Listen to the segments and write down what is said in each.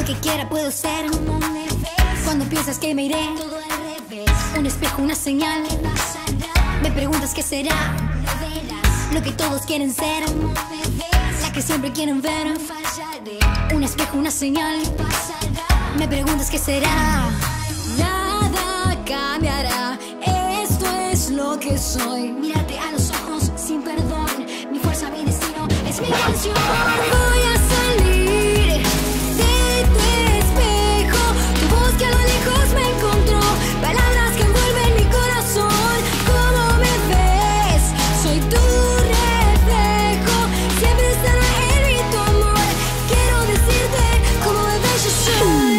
Lo que quiera puedo ser. ¿Cómo me ves? Cuando piensas que me iré, Todo al revés. un espejo, una señal. ¿Qué pasará? Me preguntas qué será. Lo verás. Lo que todos quieren ser, ¿Cómo me ves? la que siempre quieren ver. No fallaré. Un espejo, una señal. ¿Qué pasará? Me preguntas qué será. Nada cambiará. Esto es lo que soy. Mírate a los ojos sin perdón. Mi fuerza, mi destino, es mi canción. Voy a salir de tu espejo. Tu voz que a lo lejos me encontró. Palabras que envuelven mi corazón. ¿Cómo me ves? Soy tu reflejo. Siempre estará en mí tu amor. Quiero decirte cómo me ves yo soy.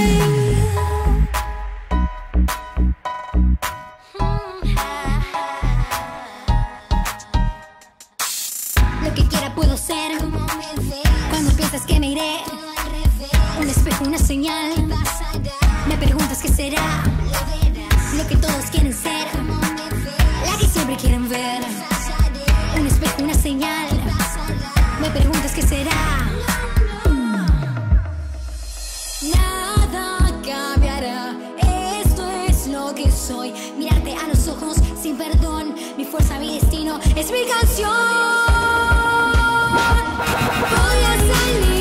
Lo que quiera puedo ser. ¿Cómo me ves? Cuando piensas que me iré, Todo al revés. un espejo, una señal. ¿Qué pasará? Me preguntas qué será. Lo verás. Lo que todos quieren ser, ¿Cómo me ves? la que siempre quieren ver. Fallaré. Un espejo, una señal. Pasará. Me preguntas qué será. Nada cambiará. Esto es lo que soy. Mirarte a los ojos sin perdón. Mi fuerza, mi destino, Es mi canción. Voy a salir